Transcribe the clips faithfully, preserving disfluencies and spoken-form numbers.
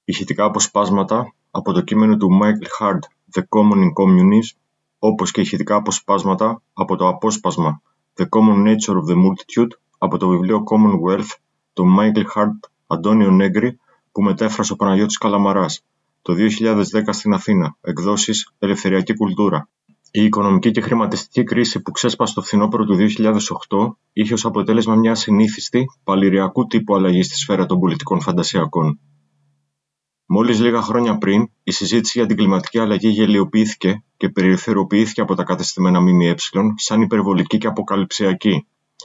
ηχητικά αποσπάσματα από το κείμενο του Michael Hart «The Common in Communism», όπως και ηχητικά αποσπάσματα από το απόσπασμα «The Common Nature of the Multitude» από το βιβλίο Commonwealth του Michael Hart Αντώνιο Νέγκρη, που μετέφρασε ο Παναγιώτης Καλαμαράς το δύο χιλιάδες δέκα στην Αθήνα, εκδόσεις Ελευθεριακή Κουλτούρα. Η οικονομική και χρηματιστική κρίση που ξέσπασε το φθινόπωρο του δύο χιλιάδες οκτώ είχε ως αποτέλεσμα μια ασυνήθιστη, παλιριακού τύπου αλλαγή στη σφαίρα των πολιτικών φαντασιακών. Μόλις λίγα χρόνια πριν, η συζήτηση για την κλιματική αλλαγή γελιοποιήθηκε και περιθωριοποιήθηκε από τα κατεστημένα ΜΜΕ σαν υπερβολική και αποκαλυψιακή.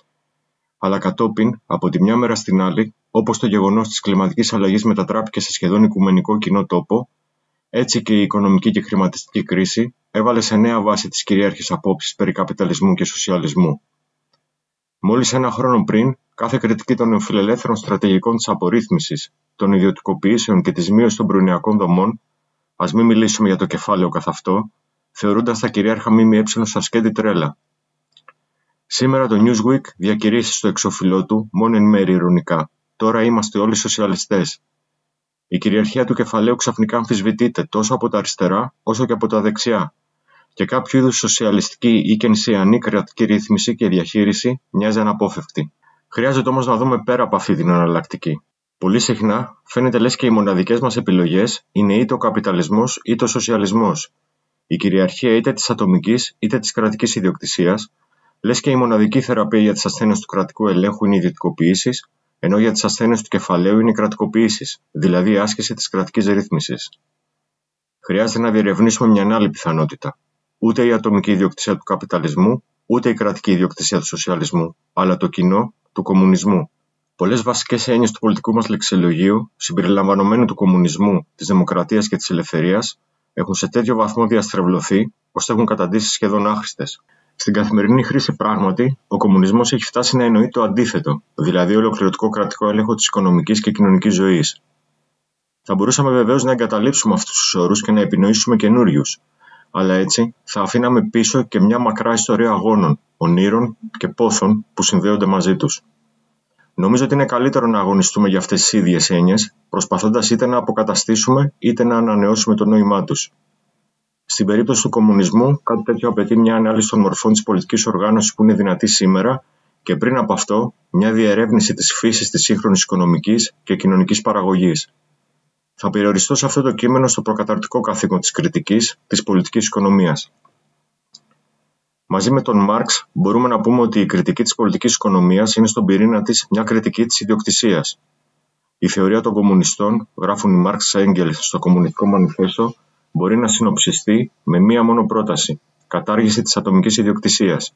Αλλά κατόπιν, από τη μια μέρα στην άλλη, όπως το γεγονός της κλιματικής αλλαγής μετατράπηκε σε σχεδόν οικουμενικό κοινό τόπο, έτσι και η οικονομική και χρηματιστική κρίση έβαλε σε νέα βάση τις κυρίαρχες απόψεις περί καπιταλισμού και σοσιαλισμού. Μόλις ένα χρόνο πριν, κάθε κριτική των νεοφιλελεύθερων στρατηγικών της απορρίθμισης, των ιδιωτικοποιήσεων και της μείωσης των προνοιακών δομών, ας μην μιλήσουμε για το κεφάλαιο καθ' αυτό, θεωρούνταν τα κυρίαρχα ΜΜΕ ως ασκέτη τρέλα. Σήμερα το Newsweek διακηρύσσει στο εξώφυλλό του, μόνο εν μέρει ειρωνικά, «Τώρα είμαστε όλοι σοσιαλιστές». Η κυριαρχία του κεφαλαίου ξαφνικά αμφισβητείται τόσο από τα αριστερά όσο και από τα δεξιά, και κάποιο είδους σοσιαλιστική ή κενσιανή κρατική ρύθμιση και διαχείριση μοιάζει αναπόφευκτη. Χρειάζεται όμως να δούμε πέρα από αυτή την εναλλακτική. Πολύ συχνά φαίνεται λες και οι μοναδικές μας επιλογές είναι είτε ο καπιταλισμός είτε ο σοσιαλισμός. Η κυριαρχία είτε της ατομικής είτε της κρατικής ιδιοκτησίας, λες και η μοναδική θεραπεία για τις ασθένειες του κρατικού ελέγχου είναι οι ιδιωτικοποιήσεις, ενώ για τις ασθένειες του κεφαλαίου είναι οι κρατικοποιήσεις, δηλαδή η άσκηση της κρατικής ρύθμισης. Χρειάζεται να διερευνήσουμε μια άλλη πιθανότητα. Ούτε η ατομική ιδιοκτησία του καπιταλισμού, ούτε η κρατική ιδιοκτησία του σοσιαλισμού, αλλά το κοινό του κομμουνισμού. Πολλές βασικές έννοιες του πολιτικού μας λεξιλογίου, συμπεριλαμβανομένου του κομμουνισμού, της δημοκρατίας και της ελευθερίας, έχουν σε τέτοιο βαθμό διαστρεβλωθεί, ώστε έχουν καταντήσει σχεδόν άχρηστες. Στην καθημερινή χρήση πράγματι, ο κομμουνισμός έχει φτάσει να εννοεί το αντίθετο, δηλαδή ολοκληρωτικό κρατικό έλεγχο της οικονομικής και κοινωνικής ζωής. Θα μπορούσαμε βεβαίως να εγκαταλείψουμε αυτούς τους όρους και να επινοήσουμε καινούριους, αλλά έτσι θα αφήναμε πίσω και μια μακρά ιστορία αγώνων, ονείρων και πόθων που συνδέονται μαζί τους. Νομίζω ότι είναι καλύτερο να αγωνιστούμε για αυτές τις ίδιες έννοιες, προσπαθώντας είτε να αποκαταστήσουμε είτε να ανανεώσουμε το νόημά τους. Στην περίπτωση του κομμουνισμού, κάτι τέτοιο απαιτεί μια ανάλυση των μορφών της πολιτικής οργάνωσης που είναι δυνατή σήμερα και πριν από αυτό, μια διερεύνηση της φύσης της σύγχρονης οικονομικής και κοινωνικής παραγωγής. Θα περιοριστώ σε αυτό το κείμενο στο προκαταρκτικό καθήκον της κριτικής της πολιτικής οικονομίας. Μαζί με τον Μάρξ, μπορούμε να πούμε ότι η κριτική της πολιτικής οικονομίας είναι στον πυρήνα της μια κριτική της ιδιοκτησίας. Η θεωρία των κομμουνιστών, γράφουν οι Μάρξ και Έγγελς στο Κομμουνιστικό Μανιφέστο, μπορεί να συνοψιστεί με μία μόνο πρόταση: κατάργηση της ατομικής ιδιοκτησίας.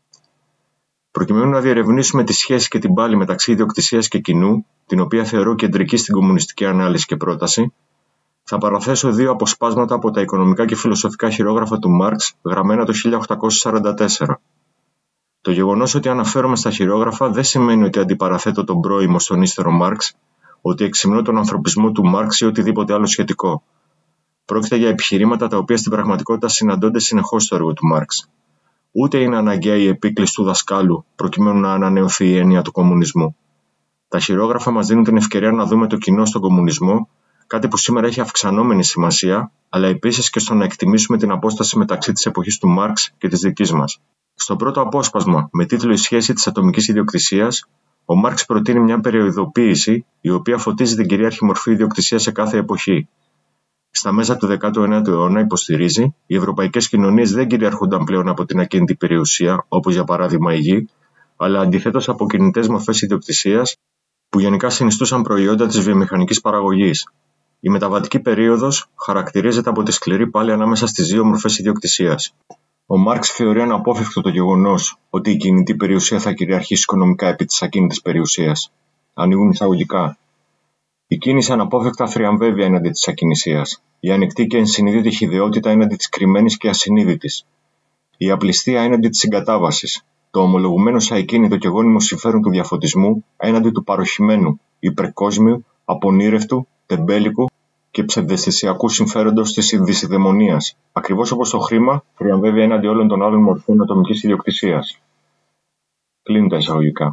Προκειμένου να διερευνήσουμε τη σχέση και την πάλη μεταξύ ιδιοκτησίας και κοινού, την οποία θεωρώ κεντρική στην κομμουνιστική ανάλυση και πρόταση, θα παραθέσω δύο αποσπάσματα από τα οικονομικά και φιλοσοφικά χειρόγραφα του Μάρξ, γραμμένα το χίλια οκτακόσια σαράντα τέσσερα. Το γεγονός ότι αναφέρομαι στα χειρόγραφα δεν σημαίνει ότι αντιπαραθέτω τον πρώιμο στον ύστερο Μάρξ, ότι εξυμνώ τον ανθρωπισμό του Μάρξ ή οτιδήποτε άλλο σχετικό. Πρόκειται για επιχειρήματα τα οποία στην πραγματικότητα συναντώνται συνεχώς στο έργο του Μάρξ. Ούτε είναι αναγκαία η επίκληση του δασκάλου προκειμένου να ανανεωθεί η έννοια του κομμουνισμού. Τα χειρόγραφα μας δίνουν την ευκαιρία να δούμε το κοινό στον κομμουνισμό, κάτι που σήμερα έχει αυξανόμενη σημασία, αλλά επίσης και στο να εκτιμήσουμε την απόσταση μεταξύ της εποχής του Μάρξ και της δικής μας. Στο πρώτο απόσπασμα, με τίτλο «Η σχέση της ατομικής ιδιοκτησίας», ο Μάρξ προτείνει μια περιοδοποίηση η οποία φωτίζει την κυρίαρχη μορφή ιδιοκτησίας σε κάθε εποχή. Στα μέσα του δέκατου ένατου αιώνα, υποστηρίζει, οι ευρωπαϊκές κοινωνίες δεν κυριαρχούνταν πλέον από την ακίνητη περιουσία, όπως για παράδειγμα η γη, αλλά αντιθέτως από κινητές μορφές ιδιοκτησίας που γενικά συνιστούσαν προϊόντα της βιομηχανικής παραγωγής. Η μεταβατική περίοδος χαρακτηρίζεται από τη σκληρή πάλη ανάμεσα στις δύο μορφές ιδιοκτησίας. Ο Μάρξ θεωρεί αναπόφευκτο το γεγονός ότι η κινητή περιουσία θα κυριαρχήσει οικονομικά επί της ακίνητης περιουσίας. Ανοίγουν εισαγωγικά. Η κίνηση αναπόφευκτα θριαμβεύει έναντι της ακινησίας. Η ανοιχτή και ενσυνείδητη χυδαιότητα έναντι της κρυμμένης και ασυνείδητης. Η απληστία έναντι της συγκατάβασης. Το ομολογουμένο σε ακίνητο και γόνιμο συμφέρον του διαφωτισμού έναντι του παροχημένου, υπερκόσμιου, απονήρευτου, τεμπέλικου και ψευδαισθησιακού συμφέροντος της δυσιδαιμονίας, ακριβώς όπως το χρήμα θριαμβεύει έναντι όλων των άλλων μορφών ατομικής ιδιοκτησίας. Κλείνουν τα εισαγωγικά.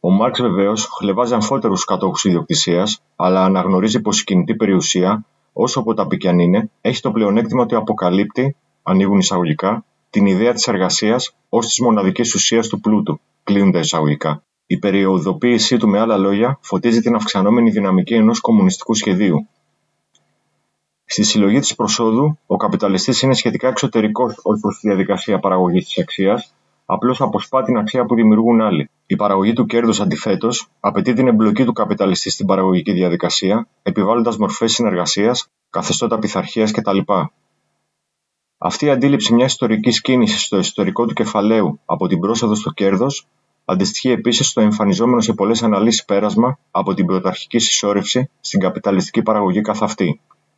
Ο Μάρξ βεβαίως χλευάζει αμφότερους κατόχους ιδιοκτησίας, αλλά αναγνωρίζει πως η κινητή περιουσία, όσο αποταπή κι αν είναι, έχει το πλεονέκτημα ότι αποκαλύπτει, ανοίγουν εισαγωγικά, την ιδέα της εργασίας ως της μοναδικής ουσίας του πλούτου, κλείνουν εισαγωγικά. Η περιοδοποίησή του, με άλλα λόγια, φωτίζει την αυξανόμενη δυναμική ενός κομμουνιστικού σχεδίου. Στη συλλογή της προσόδου, ο καπιταλιστής είναι σχετικά εξωτερικός ως προς τη διαδικασία παραγωγής της αξίας, απλώς αποσπά την αξία που δημιουργούν άλλοι. Η παραγωγή του κέρδους, αντιθέτως, απαιτεί την εμπλοκή του καπιταλιστή στην παραγωγική διαδικασία, επιβάλλοντας μορφές συνεργασίας, καθεστώτα πειθαρχίας κτλ. Αυτή η αντίληψη μιας ιστορικής κίνησης στο ιστορικό του κεφαλαίου από την πρόσοδο στο κέρδος αντιστοιχεί επίσης στο εμφανιζόμενο σε πολλές αναλύσεις πέρασμα από την πρωταρχική συσσόρευση στην καπιταλιστική παραγωγή καθ' αυτή.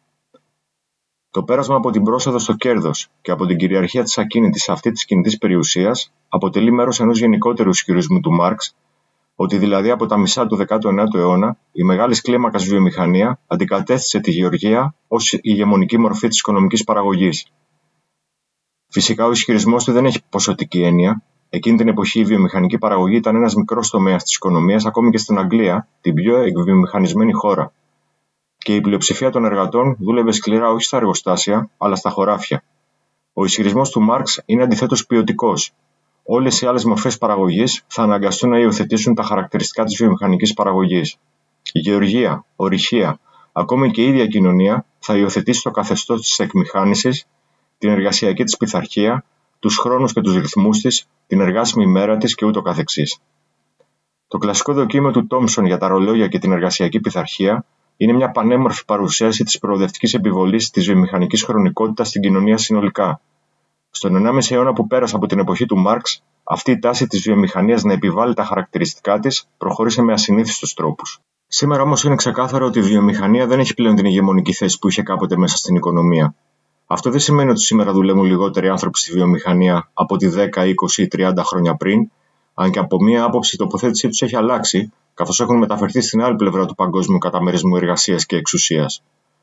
Το πέρασμα από την πρόσοδο στο κέρδος και από την κυριαρχία της ακίνητης σε αυτή της κινητής περιουσίας αποτελεί μέρος ενός γενικότερου ισχυρισμού του Μάρξ, ότι δηλαδή από τα μισά του δέκατου ενάτου αιώνα η μεγάλης κλίμακας βιομηχανία αντικατέστησε τη γεωργία ως ηγεμονική μορφή της οικονομικής παραγωγής. Φυσικά ο ισχυρισμός του δεν έχει ποσοτική έννοια. Εκείνη την εποχή η βιομηχανική παραγωγή ήταν ένας μικρός τομέας της οικονομίας, ακόμη και στην Αγγλία, την πιο εκβιομηχανισμένη χώρα. Και η πλειοψηφία των εργατών δούλευε σκληρά όχι στα εργοστάσια, αλλά στα χωράφια. Ο ισχυρισμός του Μάρξ είναι αντιθέτως ποιοτικός. Όλες οι άλλες μορφές παραγωγής θα αναγκαστούν να υιοθετήσουν τα χαρακτηριστικά της βιομηχανικής παραγωγής. Η γεωργία, ορυχεία, ακόμη και η ίδια κοινωνία θα υιοθετήσει το καθεστώς της εκμηχάνησης, την εργασιακή της πειθαρχία, τους χρόνους και τους ρυθμούς της, την εργάσιμη ημέρα της και ούτω καθεξής. Το κλασικό δοκίμιο του Τόμψον για τα ρολόγια και την εργασιακή πειθαρχία είναι μια πανέμορφη παρουσίαση της προοδευτικής επιβολής της βιομηχανικής χρονικότητας στην κοινωνία συνολικά. Στον ενάμιση αιώνα που πέρασε από την εποχή του Μάρξ, αυτή η τάση της βιομηχανίας να επιβάλλει τα χαρακτηριστικά της προχώρησε με ασυνήθιστους τρόπους. Σήμερα όμως είναι ξεκάθαρο ότι η βιομηχανία δεν έχει πλέον την ηγεμονική θέση που είχε κάποτε μέσα στην οικονομία. Αυτό δεν σημαίνει ότι σήμερα δουλεύουν λιγότεροι άνθρωποι στη βιομηχανία από ότι δέκα, είκοσι ή τριάντα χρόνια πριν, αν και από μία άποψη η τοποθέτησή τους έχει αλλάξει, καθώς έχουν μεταφερθεί στην άλλη πλευρά του παγκόσμιου καταμερισμού εργασίας και εξουσίας.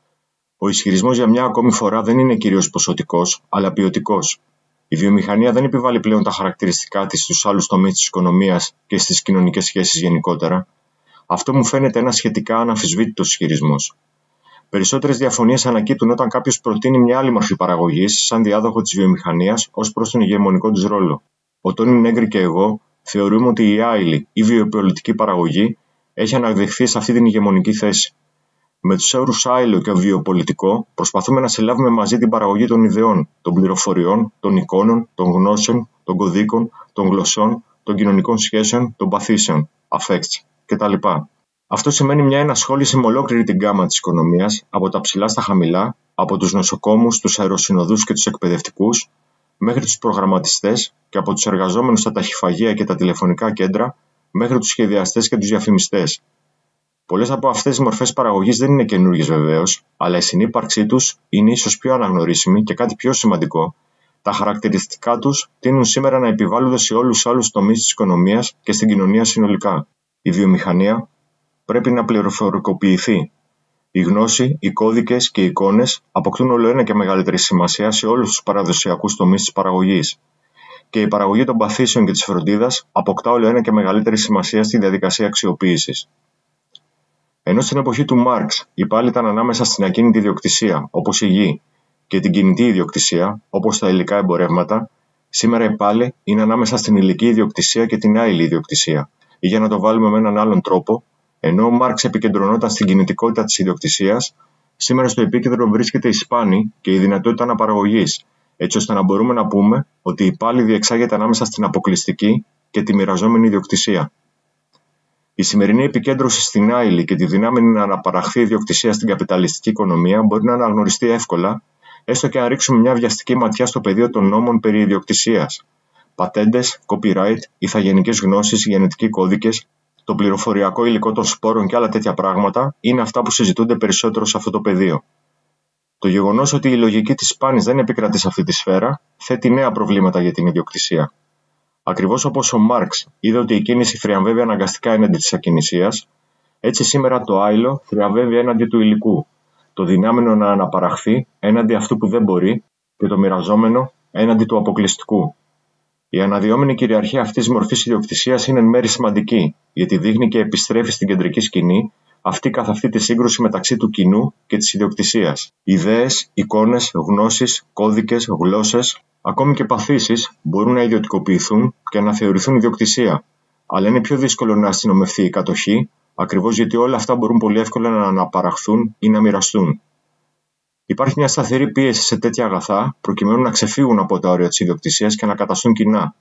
Ο ισχυρισμός για μια ακόμη φορά δεν είναι κυρίως ποσοτικός, αλλά ποιοτικός. Η βιομηχανία δεν επιβάλλει πλέον τα χαρακτηριστικά της στους άλλους τομείς της οικονομίας και στις κοινωνικές σχέσεις γενικότερα. Αυτό μου φαίνεται ένα σχετικά αναμφισβήτητος ισχυρισμός. Περισσότερες διαφωνίες ανακύπτουν όταν κάποιος προτείνει μια άλλη μορφή παραγωγής, σαν διάδοχο της βιομηχανίας, ως προς τον ηγεμονικό της ρόλο. Ο Τόνι Νέγκρι και εγώ θεωρούμε ότι η άειλη ή βιοπολιτική παραγωγή έχει αναδειχθεί σε αυτή την ηγεμονική θέση. Με τους όρους άειλο και βιοπολιτικό, προσπαθούμε να συλλάβουμε μαζί την παραγωγή των ιδεών, των πληροφοριών, των εικόνων, των γνώσεων, των κωδίκων, των γλωσσών, των κοινωνικών σχέσεων, των παθήσεων, affects κτλ. Αυτό σημαίνει μια ενασχόληση με ολόκληρη την γκάμα της οικονομίας, από τα ψηλά στα χαμηλά, από τους νοσοκόμους, τους αεροσυνοδούς και τους εκπαιδευτικούς, μέχρι τους προγραμματιστές και από τους εργαζόμενους στα ταχυφαγεία και τα τηλεφωνικά κέντρα, μέχρι τους σχεδιαστές και τους διαφημιστές. Πολλές από αυτές τις μορφές παραγωγής δεν είναι καινούργιες βεβαίως, αλλά η συνύπαρξή τους είναι ίσως πιο αναγνωρίσιμη και κάτι πιο σημαντικό. Τα χαρακτηριστικά τους τείνουν σήμερα να επιβάλλονται σε όλους τους άλλους τομείς της οικονομίας και στην κοινωνία συνολικά. Η βιομηχανία πρέπει να πληροφορικοποιηθεί. Η γνώση, οι κώδικες και οι εικόνες αποκτούν όλο ένα και μεγαλύτερη σημασία σε όλους τους παραδοσιακούς τομείς της παραγωγής. Και η παραγωγή των παθήσεων και της φροντίδας αποκτά όλο ένα και μεγαλύτερη σημασία στη διαδικασία αξιοποίησης. Ενώ στην εποχή του Μάρξ η πάλη ήταν ανάμεσα στην ακίνητη ιδιοκτησία, όπως η γη, και την κινητή ιδιοκτησία, όπως τα υλικά εμπορεύματα, σήμερα η πάλη είναι ανάμεσα στην υλική ιδιοκτησία και την άειλη ιδιοκτησία. Ή για να το βάλουμε με έναν άλλον τρόπο, ενώ ο Μάρξ επικεντρωνόταν στην κινητικότητα της ιδιοκτησίας, σήμερα στο επίκεντρο βρίσκεται η σπάνη και η δυνατότητα αναπαραγωγής, έτσι ώστε να μπορούμε να πούμε ότι η πάλη διεξάγεται ανάμεσα στην αποκλειστική και τη μοιραζόμενη ιδιοκτησία. Η σημερινή επικέντρωση στην άειλη και τη δύναμη να αναπαραχθεί η ιδιοκτησία στην καπιταλιστική οικονομία μπορεί να αναγνωριστεί εύκολα, έστω και αν ρίξουμε μια βιαστική ματιά στο πεδίο των νόμων περί ιδιοκτησίας. Πατέντες, copyright, ηθαγενικές γνώσεις, γενετικοί κώδικες, το πληροφοριακό υλικό των σπόρων και άλλα τέτοια πράγματα είναι αυτά που συζητούνται περισσότερο σε αυτό το πεδίο. Το γεγονός ότι η λογική της σπάνης δεν επικρατεί σε αυτή τη σφαίρα θέτει νέα προβλήματα για την ιδιοκτησία. Ακριβώς όπως ο Μάρξ είδε ότι η κίνηση θριαμβεύει αναγκαστικά έναντι της ακινησίας, έτσι σήμερα το άειλο θριαμβεύει έναντι του υλικού, το δυνάμενο να αναπαραχθεί έναντι αυτού που δεν μπορεί και το μοιραζόμενο έναντι του αποκλειστικού. Η αναδυόμενη κυριαρχία αυτής της μορφής ιδιοκτησίας είναι εν μέρει σημαντική, γιατί δείχνει και επιστρέφει στην κεντρική σκηνή αυτή καθ' αυτή τη σύγκρουση μεταξύ του κοινού και της ιδιοκτησίας. Ιδέες, εικόνες, γνώσεις, κώδικες, γλώσσες, ακόμη και παθήσεις μπορούν να ιδιωτικοποιηθούν και να θεωρηθούν ιδιοκτησία, αλλά είναι πιο δύσκολο να αστυνομευθεί η κατοχή, ακριβώς γιατί όλα αυτά μπορούν πολύ εύκολα να αναπαραχθούν ή να μοιραστούν. Υπάρχει μια σταθερή πίεση σε τέτοια αγαθά προκειμένου να ξεφύγουν από τα όρια της ιδιοκτησίας και να καταστούν κοινά.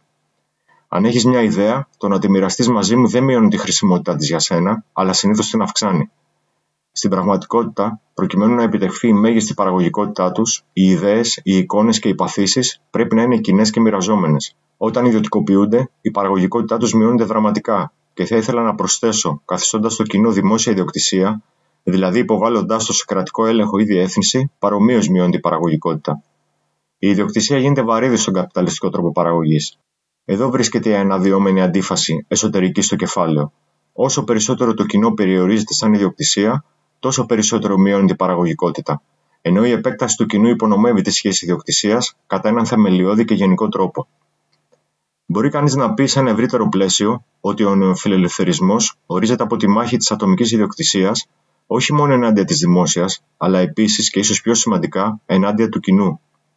Αν έχεις μια ιδέα, το να τη μοιραστείς μαζί μου δεν μειώνει τη χρησιμότητά της για σένα, αλλά συνήθως την αυξάνει. Στην πραγματικότητα, προκειμένου να επιτευχθεί η μέγιστη παραγωγικότητά τους, οι ιδέες, οι εικόνες και οι παθήσεις πρέπει να είναι κοινές και μοιραζόμενες. Όταν ιδιωτικοποιούνται, η παραγωγικότητά τους μειώνεται δραματικά, και θα ήθελα να προσθέσω, καθιστώντας το κοινό δημόσια ιδιοκτησία, δηλαδή υποβάλλοντάς το σε κρατικό έλεγχο ή διεύθυνση, παρομοίως μειώνεται η παραγωγικότητα. Η ιδιοκτησία γίνεται βαρύδι στον καπιταλιστικό τρόπο παραγωγής. Εδώ βρίσκεται η αναδυόμενη αντίφαση εσωτερική στο κεφάλαιο. Όσο περισσότερο το κοινό περιορίζεται σαν ιδιοκτησία, τόσο περισσότερο μειώνεται η παραγωγικότητα, ενώ η επέκταση του κοινού υπονομεύει τη σχέση ιδιοκτησίας κατά έναν θεμελιώδη και γενικό τρόπο. Μπορεί κανείς να πει σε ένα ευρύτερο πλαίσιο ότι ο νεοφιλελευθερισμός ορίζεται από τη μάχη της ατομικής ιδιοκτησίας, όχι μόνο ενάντια της δημόσιας, αλλά επίσης και ίσως πιο σημαντικά ενάντια του κοινού.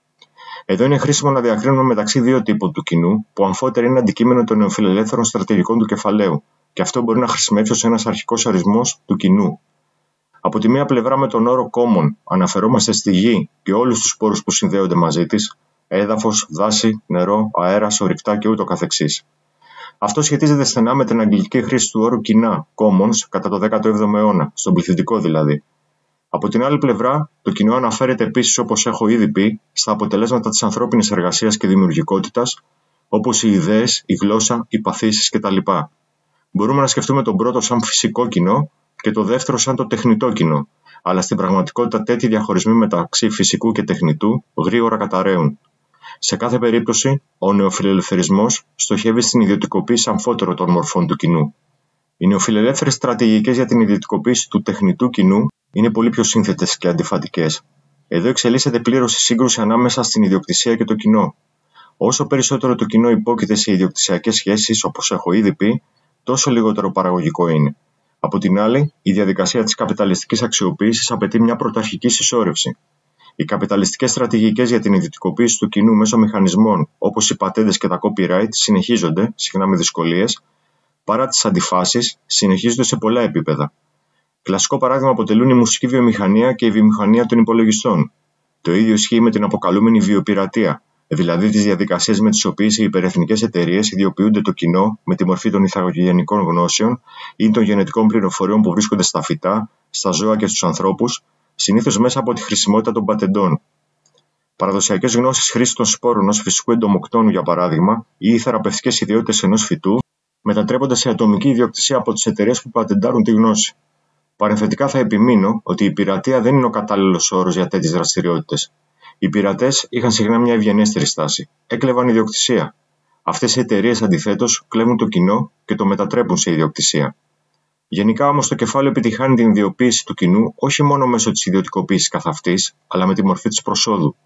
Εδώ είναι χρήσιμο να διακρίνουμε μεταξύ δύο τύπων του κοινού, που αμφότερα είναι αντικείμενο των νεοφιλελεύθερων στρατηγικών του κεφαλαίου, και αυτό μπορεί να χρησιμεύσει ως ένας αρχικός ορισμός του κοινού. Από τη μία πλευρά, με τον όρο common αναφερόμαστε στη γη και όλους τους πόρους που συνδέονται μαζί της, έδαφος, δάση, νερό, αέρας, ορυκτά και ούτω καθεξής. Αυτό σχετίζεται στενά με την αγγλική χρήση του όρου κοινά, commons, κατά το δέκατο έβδομο αιώνα, στον πληθυντικό δηλαδή. Από την άλλη πλευρά, το κοινό αναφέρεται επίσης, όπως έχω ήδη πει, στα αποτελέσματα της ανθρώπινης εργασίας και δημιουργικότητας, όπως οι ιδέες, η γλώσσα, οι παθήσεις κτλ. Μπορούμε να σκεφτούμε τον πρώτο σαν φυσικό κοινό και το δεύτερο σαν το τεχνητό κοινό, αλλά στην πραγματικότητα τέτοιοι διαχωρισμοί μεταξύ φυσικού και τεχνητού γρήγορα καταραίουν. Σε κάθε περίπτωση, ο νεοφιλελευθερισμός στοχεύει στην ιδιωτικοποίηση αμφότερων των μορφών του κοινού. Οι νεοφιλελεύθερες στρατηγικές για την ιδιωτικοποίηση του τεχνητού κοινού είναι πολύ πιο σύνθετες και αντιφατικές. Εδώ εξελίσσεται πλήρως η σύγκρουση ανάμεσα στην ιδιοκτησία και το κοινό. Όσο περισσότερο το κοινό υπόκειται σε ιδιοκτησιακές σχέσεις, όπως έχω ήδη πει, τόσο λιγότερο παραγωγικό είναι. Από την άλλη, η διαδικασία της καπιταλιστικής αξιοποίησης απαιτεί μια πρωταρχική συσσόρευση. Οι καπιταλιστικές στρατηγικές για την ιδιωτικοποίηση του κοινού μέσω μηχανισμών, όπως οι πατέντες και τα copyright, συνεχίζονται, συχνά με δυσκολίες, παρά τις αντιφάσεις, συνεχίζονται σε πολλά επίπεδα. Κλασικό παράδειγμα αποτελούν η μουσική βιομηχανία και η βιομηχανία των υπολογιστών. Το ίδιο ισχύει με την αποκαλούμενη βιοπειρατεία, δηλαδή τις διαδικασίες με τις οποίες οι υπερεθνικές εταιρείες ιδιοποιούνται το κοινό με τη μορφή των ηθαγενικών γνώσεων ή των γενετικών πληροφοριών που βρίσκονται στα φυτά, στα ζώα και στους ανθρώπους, συνήθως μέσα από τη χρησιμότητα των πατεντών. Παραδοσιακές γνώσεις χρήσης των σπόρων ως φυσικού εντομοκτώνου, για παράδειγμα, ή οι θεραπευτικές ιδιότητες ενός φυτού, μετατρέπονται σε ατομική ιδιοκτησία από τις εταιρείες που πατεντάρουν τη γνώση. Παρενθετικά θα επιμείνω ότι η πειρατεία δεν είναι ο κατάλληλος όρος για τέτοιες δραστηριότητες. Οι πειρατές είχαν συχνά μια ευγενέστερη στάση. Έκλεβαν ιδιοκτησία. Αυτές οι εταιρείες αντιθέτως κλέβουν το κοινό και το μετατρέπουν σε ιδιοκτησία. Γενικά όμως το κεφάλαιο επιτυχάνει την ιδιοποίηση του κοινού όχι μόνο μέσω της ιδιωτικοποίησης καθ' αυτής, αλλά με τη μορφή της προσόδου.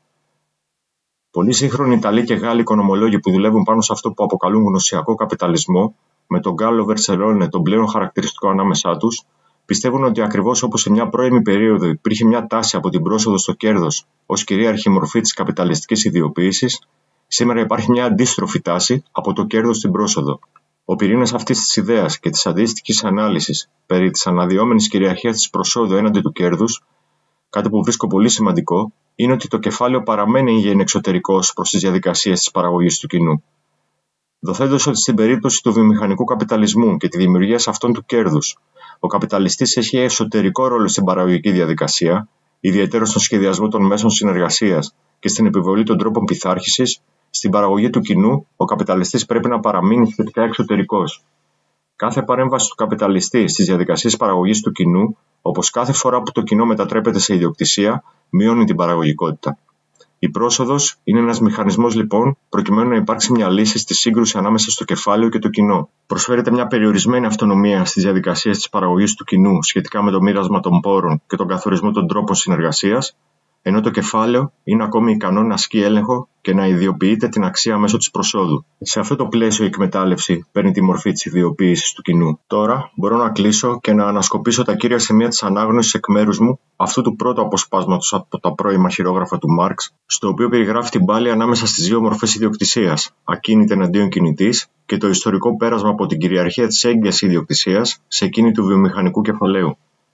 Πολλοί σύγχρονοι Ιταλοί και Γάλλοι οικονομολόγοι που δουλεύουν πάνω σε αυτό που αποκαλούν γνωσιακό καπιταλισμό, με τον Γκάλο Βερσελόνε τον πλέον χαρακτηριστικό ανάμεσά τους, πιστεύουν ότι ακριβώς όπως σε μια πρώιμη περίοδο υπήρχε μια τάση από την πρόσοδο στο κέρδος ως κυρίαρχη μορφή της καπιταλιστικής ιδιοποίησης, σήμερα υπάρχει μια αντίστροφη τάση από το κέρδος στην πρόσοδο. Ο πυρήνας αυτής της ιδέας και της αντίστοιχης ανάλυσης περί της αναδυόμενης κυριαρχίας της προσόδου έναντι του κέρδους, κάτι που βρίσκω πολύ σημαντικό, είναι ότι το κεφάλαιο παραμένει υγιεινή εξωτερικός προς τις διαδικασίες της παραγωγής του κοινού. Δοθέντως ότι στην περίπτωση του βιομηχανικού καπιταλισμού και τη δημιουργία αυτών του κέρδους, ο καπιταλιστής έχει εσωτερικό ρόλο στην παραγωγική διαδικασία, ιδιαίτερα στον σχεδιασμό των μέσων συνεργασίας και στην επιβολή των τρόπων πειθάρχησης, στην παραγωγή του κοινού, ο καπιταλιστής πρέπει να παραμείνει σχετικά εξωτερικός. Κάθε παρέμβαση του καπιταλιστή στις διαδικασίες παραγωγής του κοινού, όπως κάθε φορά που το κοινό μετατρέπεται σε ιδιοκτησία, μειώνει την παραγωγικότητα. Η πρόσοδος είναι ένας μηχανισμός λοιπόν προκειμένου να υπάρξει μια λύση στη σύγκρουση ανάμεσα στο κεφάλαιο και το κοινό. Προσφέρεται μια περιορισμένη αυτονομία στις διαδικασίες της παραγωγής του κοινού σχετικά με το μοίρασμα των πόρων και τον καθορισμό των τρόπων συνεργασίας, ενώ το κεφάλαιο είναι ακόμη ικανό να ασκεί έλεγχο και να ιδιοποιείται την αξία μέσω της προσόδου. Σε αυτό το πλαίσιο η εκμετάλλευση παίρνει τη μορφή της ιδιοποίησης του κοινού. Τώρα μπορώ να κλείσω και να ανασκοπήσω τα κύρια σημεία της ανάγνωσης εκ μέρους μου αυτού του πρώτου αποσπάσματος από τα πρώιμα χειρόγραφα του Μάρξ, στο οποίο περιγράφει την πάλη ανάμεσα στις δύο μορφές ιδιοκτησίας, ακίνητη εναντίον κινητής, και το ιστορικό πέρασμα από την κυριαρχία της έγκαιας ιδιοκτησίας σε εκείνη του βιομηχανικού κεφαλαίου.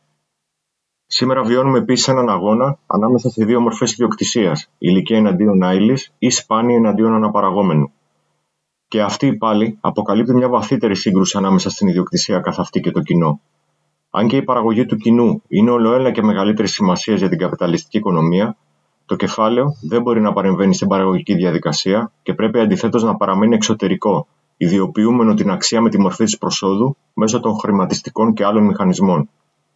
Σήμερα βιώνουμε επίσης έναν αγώνα ανάμεσα σε δύο μορφές ιδιοκτησίας, ηλικία εναντίον άειλης ή σπάνια εναντίον αναπαραγόμενου. Και αυτή πάλι αποκαλύπτει μια βαθύτερη σύγκρουση ανάμεσα στην ιδιοκτησία καθ' αυτή και το κοινό. Αν και η παραγωγή του κοινού είναι ολοένα και μεγαλύτερη σημασία για την καπιταλιστική οικονομία, το κεφάλαιο δεν μπορεί να παρεμβαίνει στην παραγωγική διαδικασία και πρέπει αντιθέτως να παραμένει εξωτερικό, ιδιοποιούμενο την αξία με τη μορφή της προσόδου μέσω των χρηματιστικών και άλλων μηχανισμών.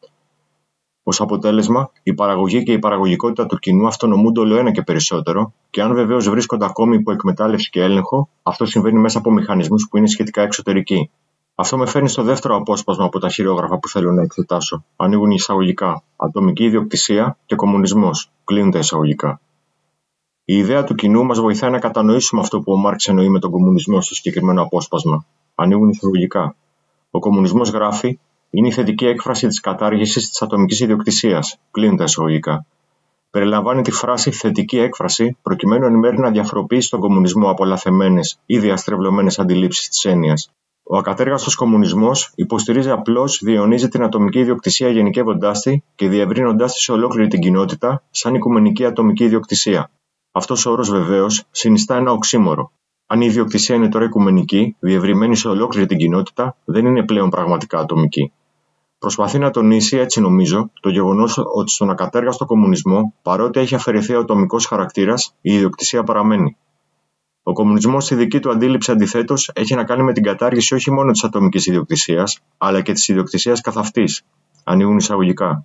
Ως αποτέλεσμα, η παραγωγή και η παραγωγικότητα του κοινού αυτονομούνται ολοένα και περισσότερο, και αν βεβαίως βρίσκονται ακόμη υπό εκμετάλλευση και έλεγχο, αυτό συμβαίνει μέσα από μηχανισμούς που είναι σχετικά εξωτερικοί. Αυτό με φέρνει στο δεύτερο απόσπασμα από τα χειρόγραφα που θέλω να εξετάσω. Ανοίγουν εισαγωγικά. Ατομική ιδιοκτησία και κομμουνισμός. Κλείνουν τα εισαγωγικά. Η ιδέα του κοινού μας βοηθάει να κατανοήσουμε αυτό που ο Μάρξ εννοεί με τον κομμουνισμό στο συγκεκριμένο απόσπασμα. Ανοίγουν εισαγωγικά. Ο κομμουνισμός, γράφει, είναι η θετική έκφραση της κατάργησης της ατομικής ιδιοκτησίας. Κλείνουν τα εισαγωγικά. Περιλαμβάνει τη φράση θετική έκφραση προκειμένου εν μέρει να διαφοροποιήσει τον κομμουνισμό από λαθεμένες ή διαστρεβλωμένες αντιλήψεις της έννοιας. Ο ακατέργαστος κομμουνισμός υποστηρίζει απλώς, διαιωνίζει την ατομική ιδιοκτησία γενικεύοντάς τη και διευρύνοντάς τη σε ολόκληρη την κοινότητα σαν οικουμενική ατομική ιδιοκτησία. Αυτός ο όρος βεβαίως συνιστά ένα οξύμορο. Αν η ιδιοκτησία είναι τώρα οικουμενική, διευρυμένη σε ολόκληρη την κοινότητα, δεν είναι πλέον πραγματικά ατομική. Προσπαθεί να τονίσει, έτσι νομίζω, το γεγονός ότι στον ακατέργαστο κομμουνισμό, παρότι έχει αφαιρεθεί ο ατομικός χαρακτήρας, η ιδιοκτησία παραμένει. Ο κομμουνισμός, στη δική του αντίληψη, αντιθέτως, έχει να κάνει με την κατάργηση όχι μόνο της ατομικής ιδιοκτησίας, αλλά και της ιδιοκτησίας καθ' αυτής. Ανοίγουν εισαγωγικά.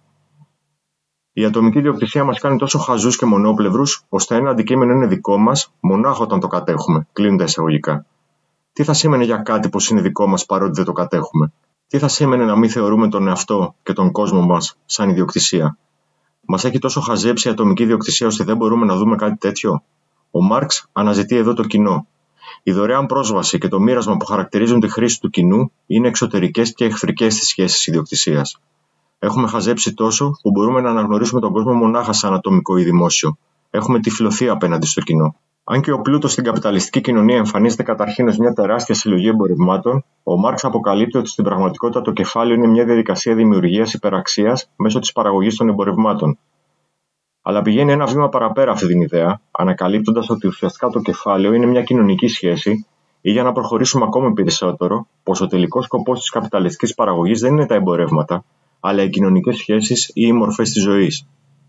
Η ατομική ιδιοκτησία μας κάνει τόσο χαζούς και μονόπλευρους, ώστε ένα αντικείμενο είναι δικό μας μονάχα όταν το κατέχουμε. Κλείνουν τα εισαγωγικά. Τι θα σήμαινε για κάτι πως είναι δικό μας παρότι δεν το κατέχουμε? Τι θα σήμαινε να μην θεωρούμε τον εαυτό και τον κόσμο μας σαν ιδιοκτησία? Μας έχει τόσο χαζέψει η ατομική ιδιοκτησία ώστε δεν μπορούμε να δούμε κάτι τέτοιο? Ο Μάρξ αναζητεί εδώ το κοινό. Η δωρεάν πρόσβαση και το μοίρασμα που χαρακτηρίζουν τη χρήση του κοινού είναι εξωτερικές και εχθρικές στις σχέσεις ιδιοκτησίας. Έχουμε χαζέψει τόσο που μπορούμε να αναγνωρίσουμε τον κόσμο μονάχα σαν ατομικό ή δημόσιο. Έχουμε τυφλωθεί απέναντι στο κοινό. Αν και ο πλούτος στην καπιταλιστική κοινωνία εμφανίζεται καταρχήν ως μια τεράστια συλλογή εμπορευμάτων, ο Μάρξ αποκαλύπτει ότι στην πραγματικότητα το κεφάλαιο είναι μια διαδικασία δημιουργίας υπεραξίας μέσω της παραγωγής των εμπορευμάτων. Αλλά πηγαίνει ένα βήμα παραπέρα αυτή την ιδέα, ανακαλύπτοντας ότι ουσιαστικά το κεφάλαιο είναι μια κοινωνική σχέση, ή για να προχωρήσουμε ακόμη περισσότερο, πως ο τελικός σκοπός της καπιταλιστικής παραγωγής δεν είναι τα εμπορεύματα, αλλά οι κοινωνικές σχέσεις ή οι μορφές της ζωής.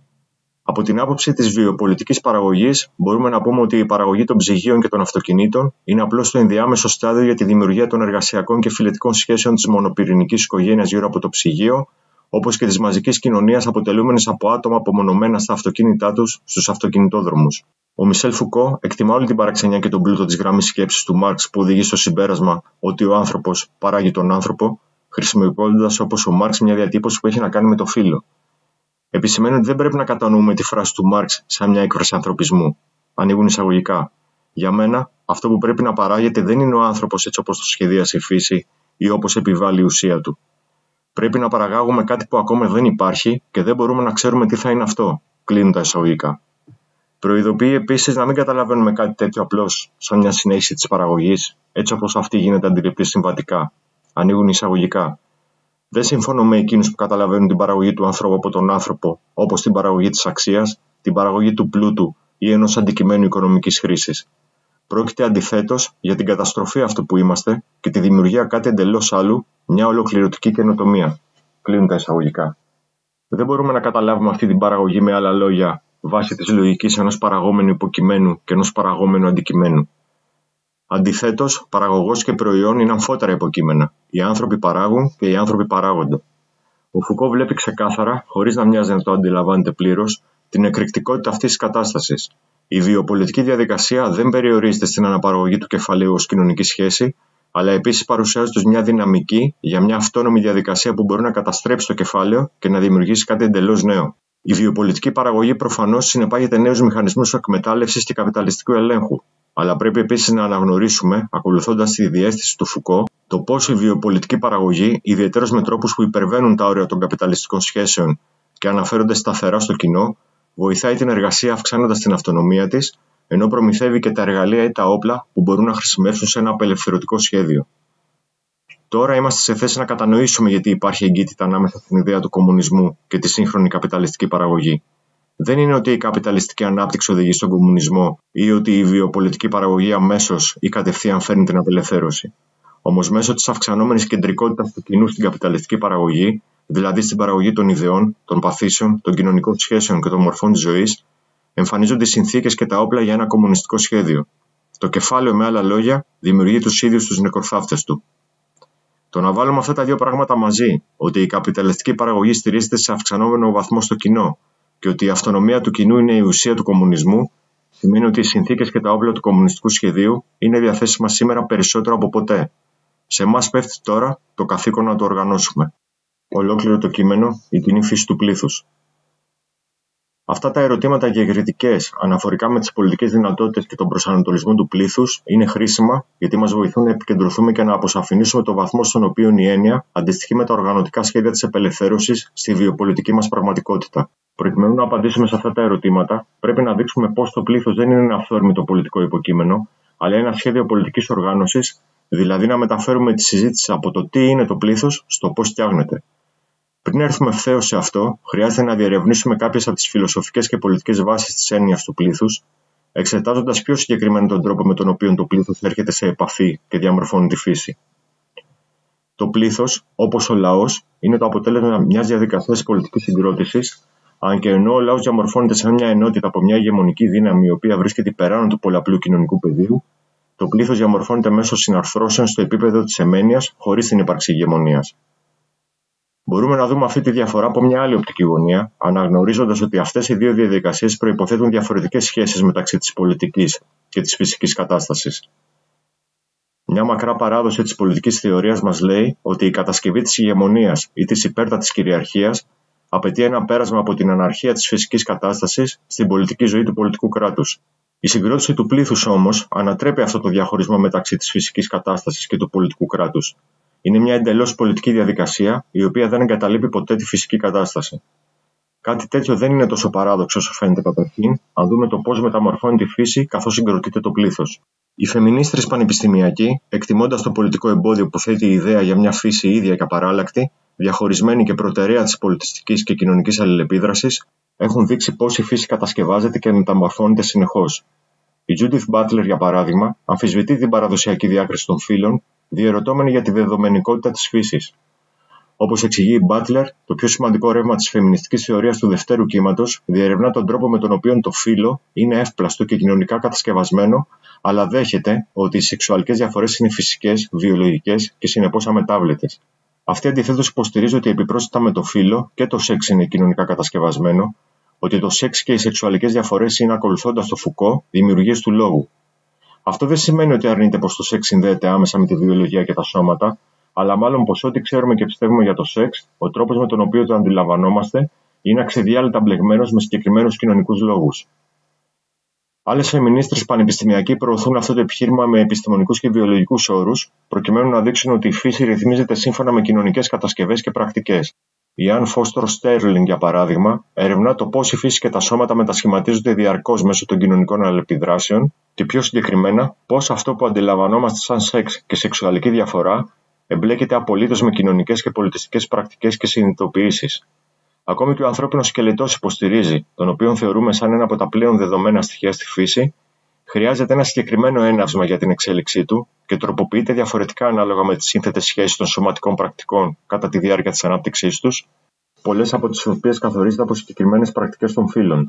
Από την άποψη της βιοπολιτικής παραγωγής, μπορούμε να πούμε ότι η παραγωγή των ψυγείων και των αυτοκινήτων είναι απλώς το ενδιάμεσο στάδιο για τη δημιουργία των εργασιακών και φιλετικών σχέσεων της μονοπυρηνικής οικογένειας γύρω από το ψυγείο, όπως και της μαζικής κοινωνίας αποτελούμενης από άτομα απομονωμένα στα αυτοκίνητά τους στους αυτοκινητόδρομους. Ο Μισελ Φουκώ εκτιμά όλη την παραξενιά και τον πλούτο της γραμμής σκέψης του Μάρξ που οδηγεί στο συμπέρασμα ότι ο άνθρωπος παράγει τον άνθρωπο, χρησιμοποιώντας όπως ο Μάρξ μια διατύπωση που έχει να κάνει με το φύλο. Επισημαίνει ότι δεν πρέπει να κατανοούμε τη φράση του Μάρξ σαν μια έκφραση ανθρωπισμού. Ανοίγουν εισαγωγικά. Για μένα, αυτό που πρέπει να παράγεται δεν είναι ο άνθρωπος έτσι όπως το σχεδίασε η φύση ή όπως επιβάλλει η ουσία του. Πρέπει να παραγάγουμε κάτι που ακόμα δεν υπάρχει και δεν μπορούμε να ξέρουμε τι θα είναι αυτό. Κλείνουν τα εισαγωγικά. Προειδοποιεί επίσης να μην καταλαβαίνουμε κάτι τέτοιο απλώς σαν μια συνέχιση της παραγωγής, έτσι όπως αυτή γίνεται αντιληπτή συμβατικά. Ανοίγουν εισαγωγικά. Δεν συμφωνώ με εκείνους που καταλαβαίνουν την παραγωγή του ανθρώπου από τον άνθρωπο, όπως την παραγωγή της αξίας, την παραγωγή του πλούτου ή ενός αντικειμένου οικονομικής χρήσης. Πρόκειται αντιθέτως για την καταστροφή αυτού που είμαστε και τη δημιουργία κάτι εντελώς άλλου, μια ολοκληρωτική καινοτομία. Κλείνουν τα εισαγωγικά. Δεν μπορούμε να καταλάβουμε αυτή την παραγωγή με άλλα λόγια βάσει της λογικής ενός παραγόμενου υποκειμένου και ενός παραγόμενου αντικειμένου. Αντιθέτως, παραγωγός και προϊόν είναι αμφότερα υποκείμενα. Οι άνθρωποι παράγουν και οι άνθρωποι παράγονται. Ο Φουκώ βλέπει ξεκάθαρα, χωρίς να μοιάζει να το αντιλαμβάνεται πλήρως, την εκρηκτικότητα αυτής της κατάστασης. Η βιοπολιτική διαδικασία δεν περιορίζεται στην αναπαραγωγή του κεφαλαίου ως κοινωνική σχέση, αλλά επίσης παρουσιάζεται ως μια δυναμική για μια αυτόνομη διαδικασία που μπορεί να καταστρέψει το κεφάλαιο και να δημιουργήσει κάτι εντελώς νέο. Η βιοπολιτική παραγωγή προφανώς συνεπάγεται νέους μηχανισμούς εκμετάλλευσης και καπιταλιστικού ελέγχου, αλλά πρέπει επίσης να αναγνωρίσουμε, ακολουθώντας τη διαίσθηση του Φουκώ, το πώς η βιοπολιτική παραγωγή, ιδιαιτέρως με τρόπους που υπερβαίνουν τα όρια των καπιταλιστικών σχέσεων και αναφέρονται σταθερά στο κοινό, βοηθάει την εργασία αυξάνοντας την αυτονομία της, ενώ προμηθεύει και τα εργαλεία ή τα όπλα που μπορούν να χρησιμεύσουν σε ένα απελευθερωτικό σχέδιο. Τώρα είμαστε σε θέση να κατανοήσουμε γιατί υπάρχει εγκύτητα ανάμεσα στην ιδέα του κομμουνισμού και τη σύγχρονη καπιταλιστική παραγωγή. Δεν είναι ότι η καπιταλιστική ανάπτυξη οδηγεί στον κομμουνισμό ή ότι η βιοπολιτική παραγωγή αμέσως ή κατευθείαν φέρνει την απελευθέρωση. Όμως, μέσω της αυξανόμενης κεντρικότητας του κοινού στην καπιταλιστική παραγωγή, δηλαδή στην παραγωγή των ιδεών, των παθήσεων, των κοινωνικών σχέσεων και των μορφών της ζωής, εμφανίζονται οι συνθήκες και τα όπλα για ένα κομμουνιστικό σχέδιο. Το κεφάλαιο, με άλλα λόγια, δημιουργεί τους ίδιους τους νεκροθάφτες του. Το να βάλουμε αυτά τα δύο πράγματα μαζί, ότι η καπιταλιστική παραγωγή στηρίζεται σε αυξανόμενο βαθμό στο κοινό και ότι η αυτονομία του κοινού είναι η ουσία του κομμουνισμού, σημαίνει ότι οι συνθήκες και τα όπλα του κομμουνιστικού σχεδίου είναι διαθέσιμα σήμερα περισσότερο από ποτέ. Σε εμάς πέφτει τώρα το καθήκον να το οργανώσουμε. Ολόκληρο το κείμενο, η κοινή φύση του πλήθους. Αυτά τα ερωτήματα και κριτικές αναφορικά με τις πολιτικές δυνατότητες και τον προσανατολισμό του πλήθους είναι χρήσιμα γιατί μας βοηθούν να επικεντρωθούμε και να αποσαφηνίσουμε το βαθμό στον οποίο η έννοια αντιστοιχεί με τα οργανωτικά σχέδια της απελευθέρωσης στη βιοπολιτική μας πραγματικότητα. Προκειμένου να απαντήσουμε σε αυτά τα ερωτήματα, πρέπει να δείξουμε πως το πλήθος δεν είναι ένα αυθόρμητο πολιτικό υποκείμενο, αλλά ένα σχέδιο πολιτικής οργάνωσης, δηλαδή να μεταφέρουμε τη συζήτηση από το τι είναι το πλήθος στο πώς φτιάχνεται. Πριν έρθουμε ευθέως σε αυτό, χρειάζεται να διερευνήσουμε κάποιες από τις φιλοσοφικές και πολιτικές βάσεις της έννοιας του πλήθους, εξετάζοντας πιο συγκεκριμένα τον τρόπο με τον οποίο το πλήθος έρχεται σε επαφή και διαμορφώνει τη φύση. Το πλήθος, όπως ο λαός, είναι το αποτέλεσμα μιας διαδικασίας πολιτικής συγκρότησης, αν και ενώ ο λαός διαμορφώνεται σαν μια ενότητα από μια ηγεμονική δύναμη η οποία βρίσκεται υπεράνω του πολλαπλού κοινωνικού πεδίου, το πλήθος διαμορφώνεται μέσω συναρθρώσεων στο επίπεδο της εμένειας χωρίς την ύπαρξη ηγεμονίας. Μπορούμε να δούμε αυτή τη διαφορά από μια άλλη οπτική γωνία, αναγνωρίζοντας ότι αυτές οι δύο διαδικασίες προϋποθέτουν διαφορετικές σχέσεις μεταξύ της πολιτικής και της φυσικής κατάστασης. Μια μακρά παράδοση της πολιτικής θεωρίας μας λέει ότι η κατασκευή της ηγεμονίας ή της υπέρτατης κυριαρχίας απαιτεί ένα πέρασμα από την αναρχία της φυσικής κατάστασης στην πολιτική ζωή του πολιτικού κράτους. Η συγκρότηση του πλήθους όμως ανατρέπει αυτό το διαχωρισμό μεταξύ της φυσικής κατάστασης και του πολιτικού κράτους. Είναι μια εντελώς πολιτική διαδικασία, η οποία δεν εγκαταλείπει ποτέ τη φυσική κατάσταση. Κάτι τέτοιο δεν είναι τόσο παράδοξο όσο φαίνεται καταρχήν, αν δούμε το πώς μεταμορφώνει τη φύση καθώς συγκροτείται το πλήθος. Οι φεμινίστρες πανεπιστημιακοί, εκτιμώντας το πολιτικό εμπόδιο που θέτει η ιδέα για μια φύση ίδια και απαράλλακτη, διαχωρισμένη και προτεραία της πολιτιστικής και κοινωνικής αλληλεπίδρασης, έχουν δείξει πώς η φύση κατασκευάζεται και μεταμορφώνεται συνεχώς. Η Judith Butler, για παράδειγμα, αμφισβητεί την παραδοσιακή διάκριση των φύλων, διερωτώμενη για τη δεδομενικότητα της φύσης. Όπως εξηγεί η Butler, το πιο σημαντικό ρεύμα της φεμινιστικής θεωρίας του δευτέρου κύματος διερευνά τον τρόπο με τον οποίο το φύλο είναι εύπλαστο και κοινωνικά κατασκευασμένο, αλλά δέχεται ότι οι σεξουαλικές διαφορές είναι φυσικές, βιολογικές και συνεπώς αμετάβλητες. Αυτή αντιθέτως υποστηρίζει ότι επιπρόσθετα με το φύλο και το σεξ είναι κοινωνικά κατασκευασμένο, ότι το σεξ και οι σεξουαλικές διαφορές είναι, ακολουθώντας το Φουκώ, δημιουργίες του λόγου. Αυτό δεν σημαίνει ότι αρνείται πως το σεξ συνδέεται άμεσα με τη βιολογία και τα σώματα, αλλά μάλλον πως ό,τι ξέρουμε και πιστεύουμε για το σεξ, ο τρόπος με τον οποίο το αντιλαμβανόμαστε, είναι αξιδιάλυτα μπλεγμένος με συγκεκριμένους κοινωνικούς λόγους. Άλλες φεμινίστρες πανεπιστημιακοί προωθούν αυτό το επιχείρημα με επιστημονικούς και βιολογικούς όρους, προκειμένου να δείξουν ότι η φύση ρυθμίζεται σύμφωνα με κοινωνικές κατασκευές και πρακτικές. Η Αν Φώστορ Στέρλινγκ, για παράδειγμα, ερευνά το πώς η φύση και τα σώματα μετασχηματίζονται διαρκώς μέσω των κοινωνικών αλληλεπιδράσεων και πιο συγκεκριμένα πώς αυτό που αντιλαμβανόμαστε σαν σεξ και σεξουαλική διαφορά εμπλέκεται απολύτως με κοινωνικές και πολιτιστικές πρακτικές και συνειδητοποιήσεις. Ακόμη και ο ανθρώπινος σκελετός υποστηρίζει, τον οποίο θεωρούμε σαν ένα από τα πλέον δεδομένα στοιχεία στη φύση, χρειάζεται ένα συγκεκριμένο έναυσμα για την εξέλιξή του και τροποποιείται διαφορετικά ανάλογα με τις σύνθετες σχέσεις των σωματικών πρακτικών κατά τη διάρκεια της ανάπτυξής τους, πολλές από τις οποίες καθορίζονται από συγκεκριμένες πρακτικές των φύλων.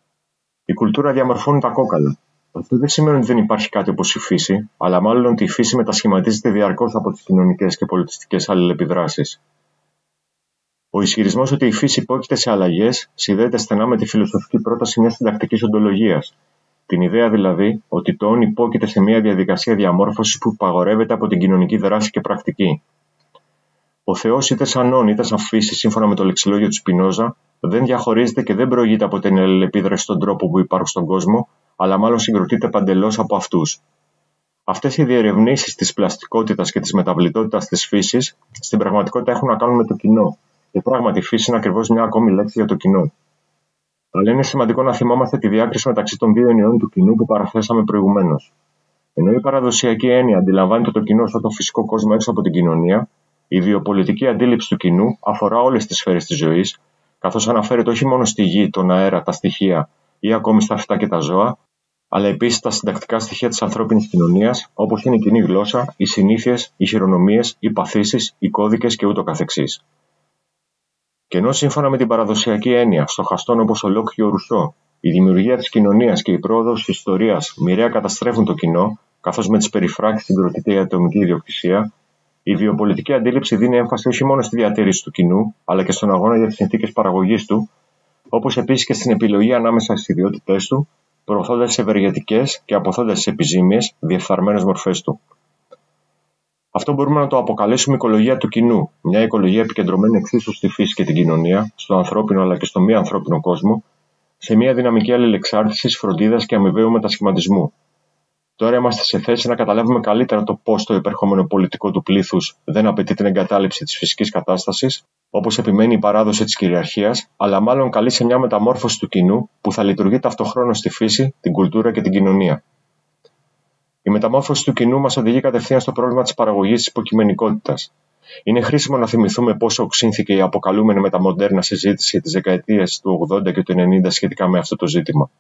Η κουλτούρα διαμορφώνει τα κόκαλα. Αυτό δεν σημαίνει ότι δεν υπάρχει κάτι όπως η φύση, αλλά μάλλον ότι η φύση μετασχηματίζεται διαρκώς από τις κοινωνικές και πολιτιστικές αλληλεπιδράσεις. Ο ισχυρισμός ότι η φύση υπόκειται σε αλλαγές συνδέεται στενά με τη φιλοσοφική πρόταση μιας συντακτικής οντολογίας. Την ιδέα δηλαδή ότι το όν υπόκειται σε μια διαδικασία διαμόρφωσης που υπαγορεύεται από την κοινωνική δράση και πρακτική. Ο Θεός είτε σαν όν είτε σαν φύση, σύμφωνα με το λεξιλόγιο του Σπινόζα, δεν διαχωρίζεται και δεν προηγείται από την αλληλεπίδραση στον τρόπο που υπάρχουν στον κόσμο, αλλά μάλλον συγκροτείται παντελώς από αυτούς. Αυτές οι διερευνήσεις της πλαστικότητας και της μεταβλητότητας της φύσης στην πραγματικότητα έχουν να κάνουν με το κοινό. Και πράγματι, η φύση είναι ακριβώς μια ακόμη λέξη για το κοινό. Αλλά είναι σημαντικό να θυμόμαστε τη διάκριση μεταξύ των δύο ενιών του κοινού που παραθέσαμε προηγουμένως. Ενώ η παραδοσιακή έννοια αντιλαμβάνεται το κοινό σαν το φυσικό κόσμο έξω από την κοινωνία, η βιοπολιτική αντίληψη του κοινού αφορά όλες τις σφαίρες της ζωής, καθώς αναφέρεται όχι μόνο στη γη, τον αέρα, τα στοιχεία ή ακόμη στα φυτά και τα ζώα, αλλά επίσης τα συντακτικά στοιχεία της ανθρώπινης κοινωνίας, όπως είναι η κοινή γλώσσα, οι συνήθειες, οι χειρονομίες, οι παθήσεις, οι κώδικες και ούτω καθεξής. Και ενώ σύμφωνα με την παραδοσιακή έννοια, στοχαστών όπως ο Λοκ και ο Ρουσό, η δημιουργία της κοινωνίας και η πρόοδος της ιστορίας μοιραία καταστρέφουν το κοινό, καθώς με τις περιφράξεις συγκροτείται η ατομική ιδιοκτησία, η βιοπολιτική αντίληψη δίνει έμφαση όχι μόνο στη διατήρηση του κοινού, αλλά και στον αγώνα για τις συνθήκες παραγωγής του, όπως επίσης και στην επιλογή ανάμεσα στις ιδιότητές του, προωθώντας τις ευεργετικές και αποθώντας τις επιζήμιες, διεφθαρμένες μορφές του. Αυτό μπορούμε να το αποκαλέσουμε οικολογία του κοινού, μια οικολογία επικεντρωμένη εξίσου στη φύση και την κοινωνία, στο ανθρώπινο αλλά και στο μη ανθρώπινο κόσμο, σε μια δυναμική αλληλεξάρτησης, φροντίδας και αμοιβαίου μετασχηματισμού. Τώρα είμαστε σε θέση να καταλάβουμε καλύτερα το πώς το υπερχόμενο πολιτικό του πλήθους δεν απαιτεί την εγκατάλειψη της φυσικής κατάστασης, όπως επιμένει η παράδοση της κυριαρχίας, αλλά μάλλον καλεί σε μια μεταμόρφωση του κοινού που θα λειτουργεί ταυτοχρόνως στη φύση, την κουλτούρα και την κοινωνία. Η μεταμόρφωση του κοινού μας οδηγεί κατευθείαν στο πρόβλημα της παραγωγής της υποκειμενικότητας. Είναι χρήσιμο να θυμηθούμε πόσο οξύνθηκε η αποκαλούμενη μεταμοντέρνα συζήτηση της δεκαετίας του ογδόντα και του ενενήντα σχετικά με αυτό το ζήτημα.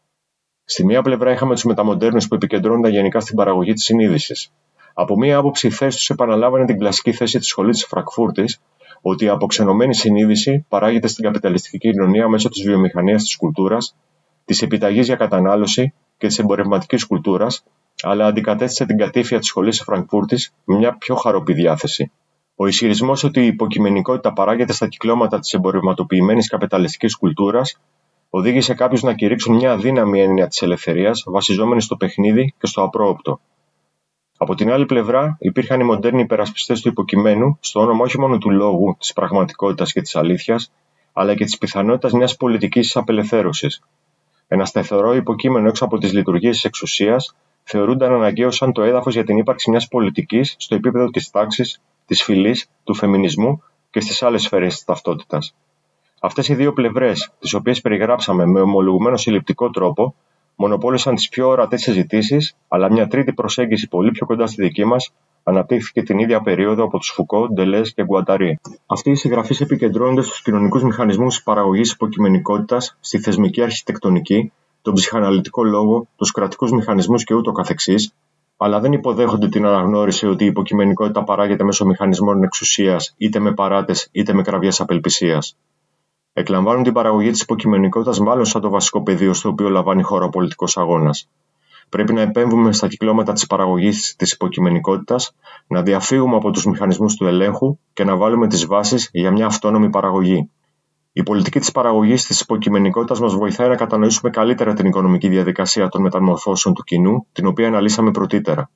Στη μία πλευρά είχαμε τους μεταμοντέρνους που επικεντρώνονταν γενικά στην παραγωγή της συνείδησης. Από μία άποψη, η θέση τους επαναλάμβανε την κλασική θέση της σχολής της Φραγκφούρτης, ότι η αποξενωμένη συνείδηση παράγεται στην καπιταλιστική κοινωνία μέσω της βιομηχανίας της κουλτούρας, της επιταγής για κατανάλωση και της εμπορευματικής κουλτούρας, αλλά αντικατέστησε την κατήφια της σχολής της Φραγκφούρτης με μια πιο χαροπή διάθεση. Ο ισχυρισμός ότι η υποκειμενικότητα παράγεται στα κυκλώματα της εμπορευματοποιημένης καπιταλιστικής κουλτούρας οδήγησε κάποιους να κηρύξουν μια αδύναμη έννοια της ελευθερίας, βασιζόμενη στο παιχνίδι και στο απρόοπτο. Από την άλλη πλευρά, υπήρχαν οι μοντέρνοι υπερασπιστές του υποκειμένου, στο όνομα όχι μόνο του λόγου, της πραγματικότητας και της αλήθειας, αλλά και της πιθανότητας μιας πολιτικής απελευθέρωσης. Ένα σταθερό υποκείμενο έξω από τις λειτουργίες της εξουσίας θεωρούνταν αναγκαίο σαν το έδαφος για την ύπαρξη μιας πολιτικής στο επίπεδο της τάξης, της φυλής, του φεμινισμού και στις άλλες σφαίρες της ταυτότητας. Αυτές οι δύο πλευρές, τις οποίες περιγράψαμε με ομολογουμένο συλληπτικό τρόπο, μονοπόλησαν τις πιο ορατές συζητήσεις, αλλά μια τρίτη προσέγγιση πολύ πιο κοντά στη δική μας αναπτύχθηκε την ίδια περίοδο από τους Φουκώ, Ντελέζ και Γκουαταρί. Αυτοί οι συγγραφείς επικεντρώνονται στους κοινωνικούς μηχανισμούς της παραγωγής υποκειμενικότητας, στη θεσμική αρχιτεκτονική, τον ψυχαναλυτικό λόγο, τους κρατικούς μηχανισμούς και ούτω καθεξής, αλλά δεν υποδέχονται την αναγνώριση ότι η υποκειμενικότητα παράγεται μέσω μηχανισμών εξουσίας, είτε με παράτες είτε με κραυγές απελπισίας. Εκλαμβάνουν την παραγωγή της υποκειμενικότητας μάλλον σαν το βασικό πεδίο στο οποίο λαμβάνει η χώρα ο πολιτικός αγώνας. Πρέπει να επέμβουμε στα κυκλώματα της παραγωγής της υποκειμενικότητας, να διαφύγουμε από τους μηχανισμούς του ελέγχου και να βάλουμε τις βάσεις για μια αυτόνομη παραγωγή. Η πολιτική της παραγωγής της υποκειμενικότητας μας βοηθάει να κατανοήσουμε καλύτερα την οικονομική διαδικασία των μεταμορφώσεων του κοινού, την οποία αναλύσαμε πρωτήτερα.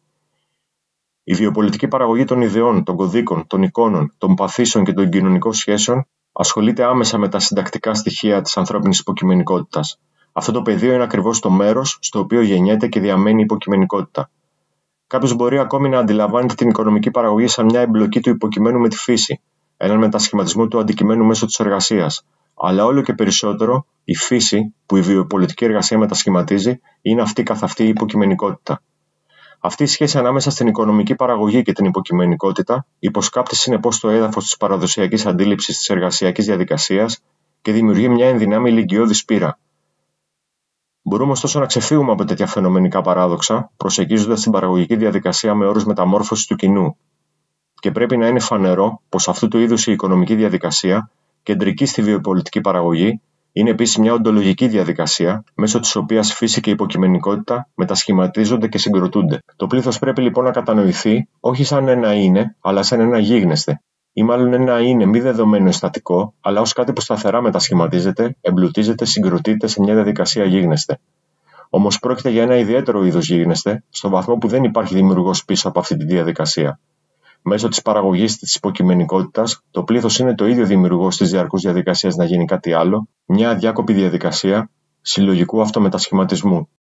Η βιοπολιτική παραγωγή των ιδεών, των κωδίκων, των εικόνων, των παθήσεων και των κοινωνικών σχέσεων ασχολείται άμεσα με τα συντακτικά στοιχεία της ανθρώπινης υποκειμενικότητας. Αυτό το πεδίο είναι ακριβώς το μέρος στο οποίο γεννιέται και διαμένει η υποκειμενικότητα. Κάποιος μπορεί ακόμη να αντιλαμβάνεται την οικονομική παραγωγή σαν μια εμπλοκή του υποκειμένου με τη φύση, έναν μετασχηματισμό του αντικειμένου μέσω της εργασίας. Αλλά όλο και περισσότερο η φύση που η βιοπολιτική εργασία μετασχηματίζει είναι αυτή καθ' αυτή η υποκειμενικότητα. Αυτή η σχέση ανάμεσα στην οικονομική παραγωγή και την υποκειμενικότητα υποσκάπτει συνεπώς το έδαφος της παραδοσιακής αντίληψης της εργασιακής διαδικασίας και δημιουργεί μια ενδυνάμει ηλικιώδη σπήρα. Μπορούμε ωστόσο να ξεφύγουμε από τέτοια φαινομενικά παράδοξα, προσεγγίζοντας την παραγωγική διαδικασία με όρους μεταμόρφωσης του κοινού. Και πρέπει να είναι φανερό πως αυτού του είδους η οικονομική διαδικασία, κεντρική στη βιοπολιτική παραγωγή, είναι επίσης μια οντολογική διαδικασία, μέσω της οποίας φύση και υποκειμενικότητα μετασχηματίζονται και συγκροτούνται. Το πλήθος πρέπει λοιπόν να κατανοηθεί όχι σαν ένα είναι, αλλά σαν ένα γίγνεσθε, ή μάλλον ένα είναι μη δεδομένο στατικό, αλλά ως κάτι που σταθερά μετασχηματίζεται, εμπλουτίζεται, συγκροτείται σε μια διαδικασία γίγνεσθε. Όμως πρόκειται για ένα ιδιαίτερο είδος γίγνεσθε, στον βαθμό που δεν υπάρχει δημιουργός πίσω από αυτή τη διαδικασία. Μέσω της παραγωγής της υποκειμενικότητας, το πλήθος είναι το ίδιο δημιουργός της διαρκούς διαδικασίας να γίνει κάτι άλλο, μια αδιάκοπη διαδικασία συλλογικού αυτομετασχηματισμού.